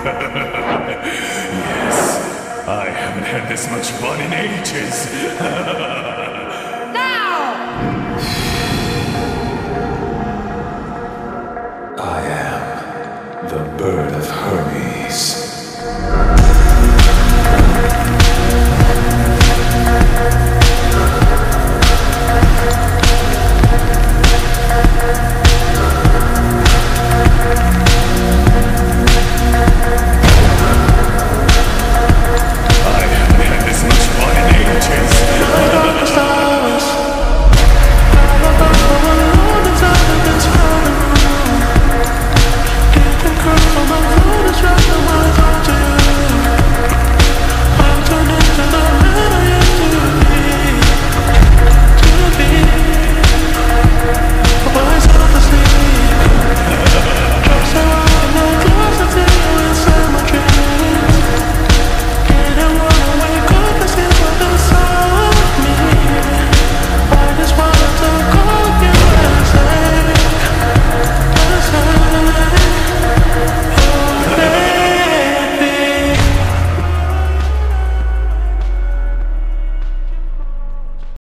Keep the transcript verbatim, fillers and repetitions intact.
Yes, I haven't had this much fun in ages. I am the Bird of Hermes.